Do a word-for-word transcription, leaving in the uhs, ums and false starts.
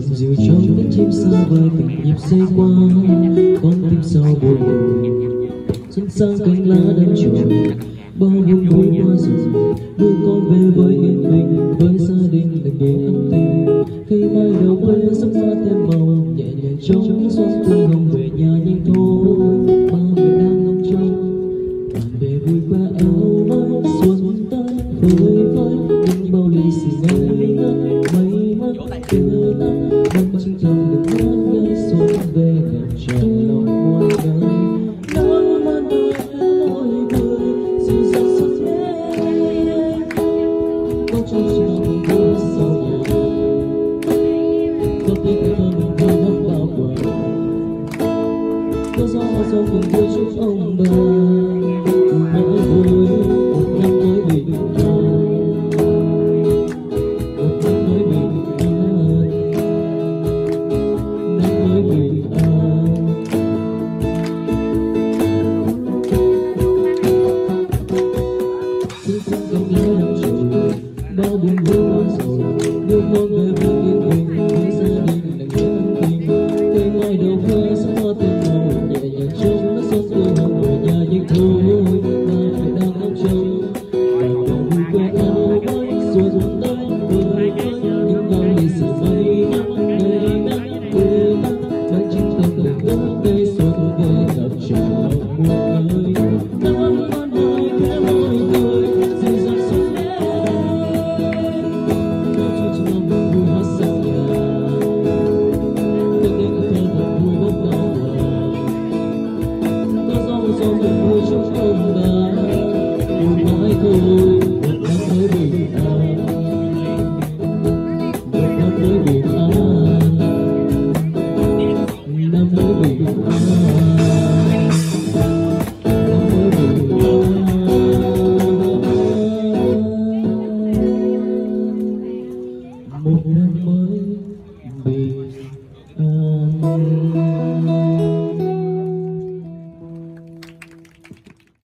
dịu trong tiếng chim xa vời từng nhịp xây qua con tim sao buồn xuân sang cánh lá đâm chồi bao buồn vui qua rồi nuôi con về với yên bình với gia đình đành để ân tình cây mai đầu quê sắc hoa thêm màu nhẹ nhàng trong xuân tươi hồng về nhà nhanh thôi ba mẹ đang ngóng trông bạn bè vui khoe áo mới xuân tới vơi vơi những bao lì xì ngây ngất mây mắt cười tắt băng trinh thầm được hát nghe xuân về gần trời lòng muôn đời nắng ban đời môi cười dịu dàng suốt đêm có trong chiều mình vui sau nhà có tiếng thơ mình vui hát bao quần có gió hoa gió cùng vui chúc ông bà